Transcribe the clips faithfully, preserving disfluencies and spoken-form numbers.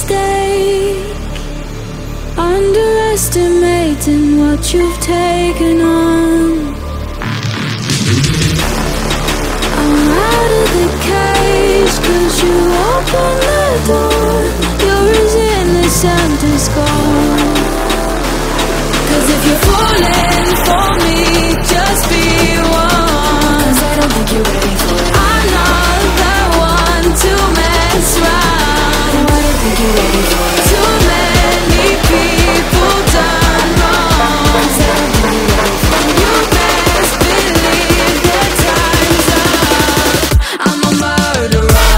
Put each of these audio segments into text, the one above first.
mistake, underestimating what you've taken on. I'm out of the cage, cause you opened the door. You're as innocent as gold. Cause if you're falling for me, just be one. Cause I don't think you're ready for it. I'm not the one to mess around. No, I don't think you're ready for it. Too many people done wrong. Cause I don't think you're ready for it. You best believe that time's up. I'm a murderer.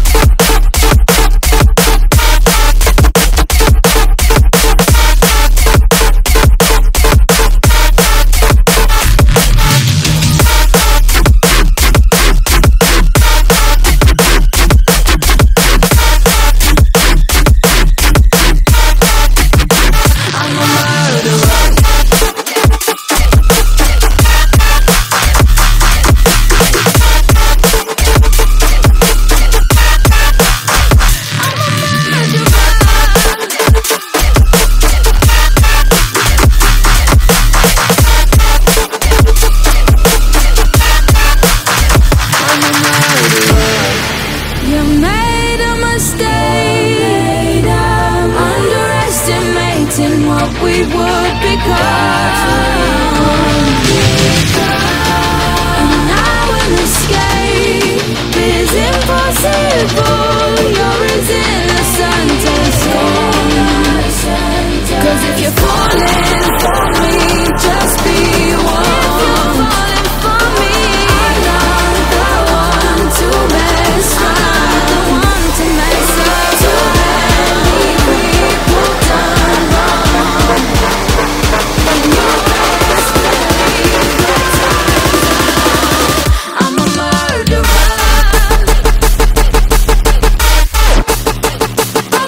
What we would become, and now an escape is impossible. You're as innocent as gold. Cause if you're falling for me, just be one. If you're falling for me, I'm not the one to mess around, the one to mess up. Too many people done wrong. I'm a murderer. I'm a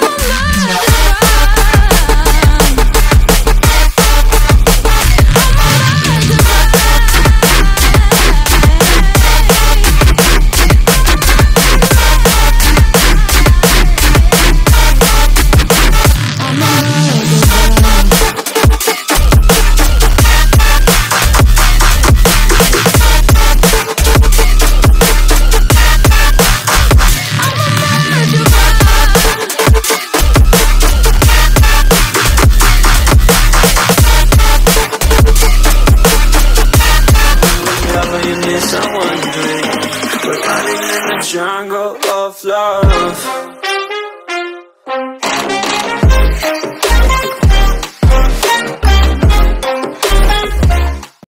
Someone drink. We're hiding in the jungle of love.